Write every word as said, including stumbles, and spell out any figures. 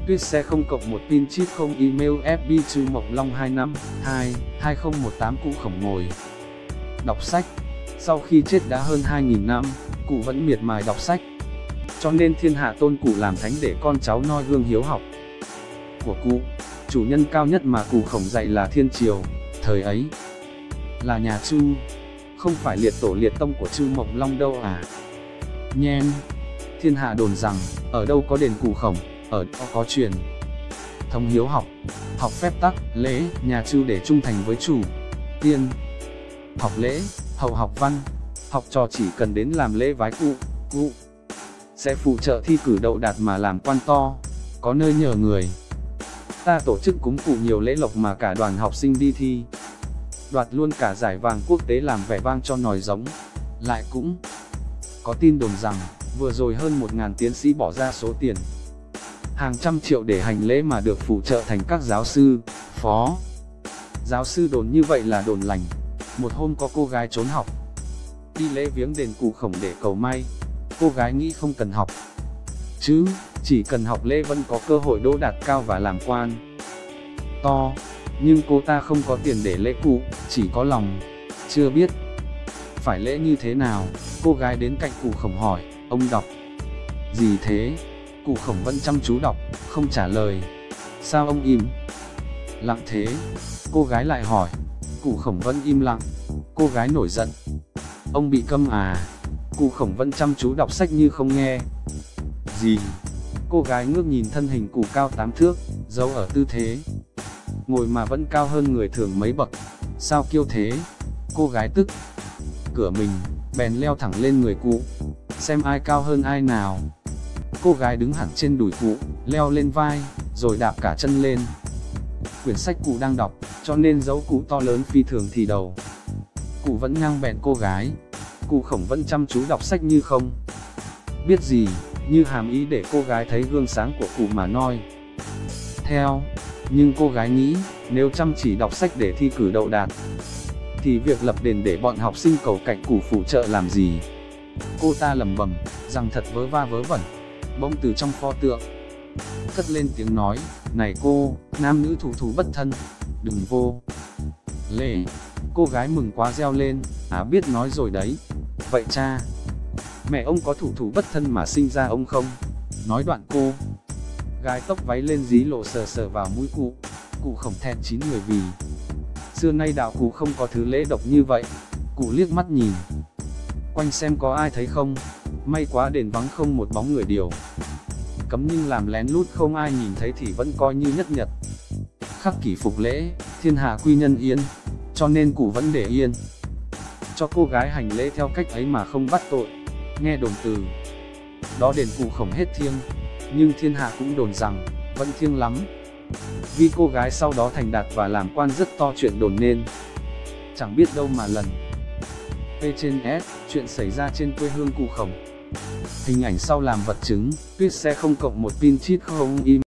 Tuyết xe không cộng một pin chip không email ép bê Chu Mộc Long hai năm hai hai không một tám cụ khổng ngồi đọc sách. Sau khi chết đã hơn hai nghìn năm, cụ vẫn miệt mài đọc sách. Cho nên thiên hạ tôn cụ làm thánh để con cháu noi gương hiếu học của cụ. Chủ nhân cao nhất mà cụ khổng dạy là thiên triều, thời ấy là nhà Chu, không phải liệt tổ liệt tông của Chu Mộc Long đâu à. Nhen, thiên hạ đồn rằng, ở đâu có đền cụ khổng, ở đó có truyền thống hiếu học, học phép tắc, lễ, nhà Chu để trung thành với chủ tiên. Học lễ, hậu học văn, học trò chỉ cần đến làm lễ vái cụ, cụ sẽ phụ trợ thi cử đậu đạt mà làm quan to, có nơi nhờ người. Ta tổ chức cúng cụ nhiều lễ lộc mà cả đoàn học sinh đi thi, đoạt luôn cả giải vàng quốc tế làm vẻ vang cho nòi giống. Lại cũng có tin đồn rằng, vừa rồi hơn một ngàn tiến sĩ bỏ ra số tiền hàng trăm triệu để hành lễ mà được phụ trợ thành các giáo sư, phó giáo sư. Đồn như vậy là đồn lành. Một hôm có cô gái trốn học, đi lễ viếng đền cụ khổng để cầu may. Cô gái nghĩ không cần học, chứ chỉ cần học lễ vẫn có cơ hội đỗ đạt cao và làm quan to. Nhưng cô ta không có tiền để lễ cụ, chỉ có lòng chưa biết phải lễ như thế nào. Cô gái đến cạnh cụ khổng hỏi, ông đọc gì thế? Cụ khổng vẫn chăm chú đọc, không trả lời. Sao ông im lặng thế? Cô gái lại hỏi. Cụ khổng vẫn im lặng. Cô gái nổi giận, ông bị câm à? Cụ khổng vẫn chăm chú đọc sách như không nghe gì. Cô gái ngước nhìn thân hình cụ cao tám thước, giấu ở tư thế ngồi mà vẫn cao hơn người thường mấy bậc. Sao kiêu thế? Cô gái tức cửa mình, bèn leo thẳng lên người cụ, xem ai cao hơn ai nào. Cô gái đứng hẳn trên đùi cụ, leo lên vai, rồi đạp cả chân lên quyển sách cụ đang đọc, cho nên dẫu cụ to lớn phi thường thì đầu cụ vẫn ngang bẹn cô gái. Cụ khổng vẫn chăm chú đọc sách như không biết gì, như hàm ý để cô gái thấy gương sáng của cụ mà noi theo. Nhưng cô gái nghĩ, nếu chăm chỉ đọc sách để thi cử đậu đạt, thì việc lập đền để bọn học sinh cầu cạnh cụ phụ trợ làm gì? Cô ta lẩm bẩm, rằng thật vớ va vớ vẩn. Bỗng từ trong pho tượng cất lên tiếng nói, này cô, nam nữ thủ thủ bất thân, đừng vô lễ. Cô gái mừng quá reo lên, à biết nói rồi đấy. Vậy cha mẹ ông có thủ thủ bất thân mà sinh ra ông không? Nói đoạn cô gái tóc váy lên dí lộ sờ sờ vào mũi cụ. Cụ khổng thẹn chín người vì xưa nay đạo cụ không có thứ lễ độc như vậy. Cụ liếc mắt nhìn quanh xem có ai thấy không. May quá đền vắng không một bóng người điều cấm, nhưng làm lén lút không ai nhìn thấy thì vẫn coi như nhất nhật. Khắc kỷ phục lễ, thiên hạ quy nhân yên, cho nên cụ vẫn để yên cho cô gái hành lễ theo cách ấy mà không bắt tội. Nghe đồn từ đó đền cụ khổng hết thiêng, nhưng thiên hạ cũng đồn rằng vẫn thiêng lắm, vì cô gái sau đó thành đạt và làm quan rất to. Chuyện đồn nên chẳng biết đâu mà lần. P trên S, chuyện xảy ra trên quê hương cụ khổng. Hình ảnh sau làm vật chứng, Tuyết xe không cộng một pin chip không im.